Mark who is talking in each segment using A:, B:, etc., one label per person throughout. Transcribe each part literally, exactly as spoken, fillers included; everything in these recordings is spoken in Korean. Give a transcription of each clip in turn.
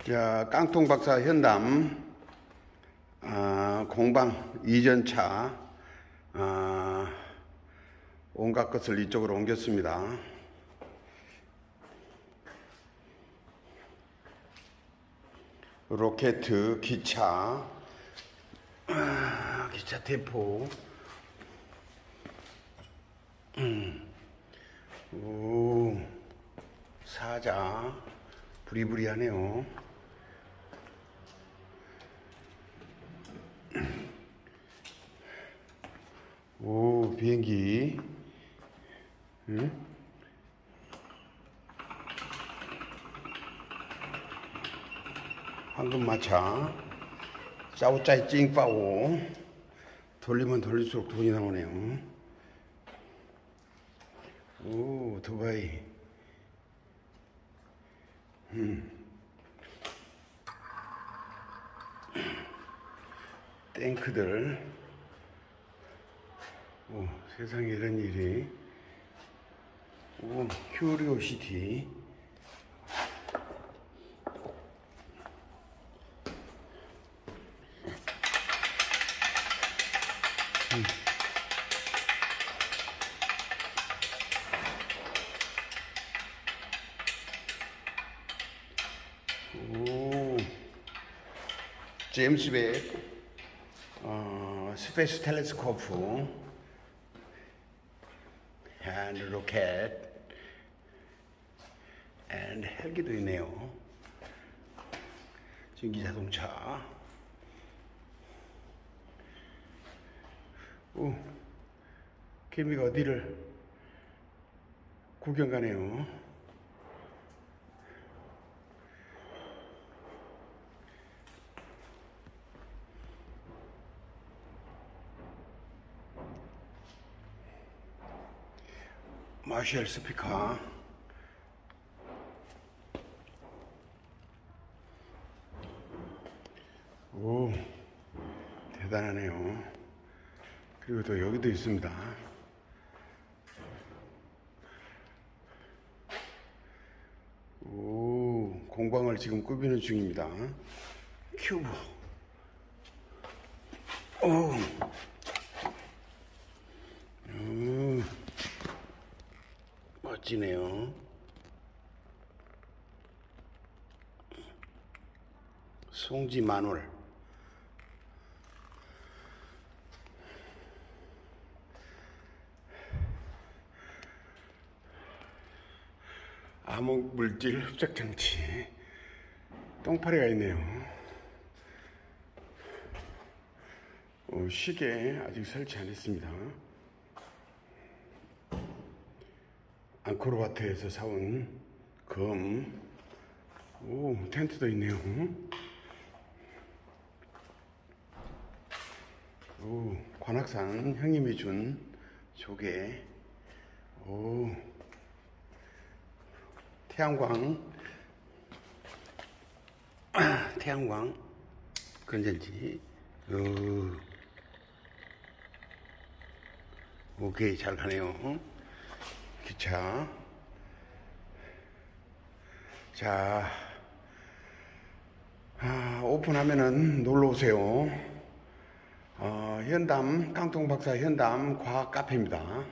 A: 자, 깡통박사 현담 아, 공방 이전차 아, 온갖 것을 이쪽으로 옮겼습니다. 로켓, 기차, 아, 기차 대포, 음, 오, 사자, 부리부리하네요. 오, 비행기, 응? 황금마차, 짜오짜이 찡빠오. 돌리면 돌릴수록 돈이 나오네요. 오, 두바이. 음. 탱크들. 오, 세상에 이런 일이. 오, 큐리오시티. 음. 오, 제임스 웹, 어, 스페이스 텔레스코프, and 로켓, and 헬기도 있네요. 전기자동차. 오, 개미가 어디를 구경 가네요. 마셜 스피커. 오, 대단하네요. 그리고 또 여기도 있습니다. 오, 공방을 지금 꾸미는 중입니다. 큐브. 오, 오, 멋지네요. 송지 마놀. 암흑물질 흡착장치. 똥파리가 있네요. 어, 시계 아직 설치 안 했습니다. 앙코르와트에서 사온 검. 오, 텐트도 있네요. 오, 관악산 형님이 준 조개. 오, 태양광, 태양광 건전지. 오, 오케이, 잘 가네요. 기차. 자, 아, 오픈하면은 놀러 오세요. 어, 현담, 깡통박사 현담 과학 카페입니다.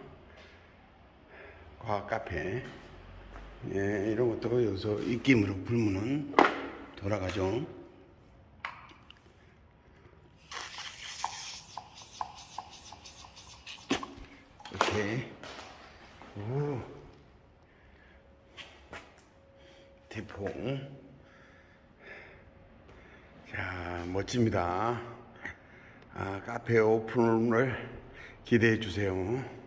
A: 과학 카페. 예, 이런 것도 여기서 입김으로 불면은 돌아가죠. 이렇게. 오, 대포. 자, 멋집니다. 아, 카페 오픈을 기대해 주세요.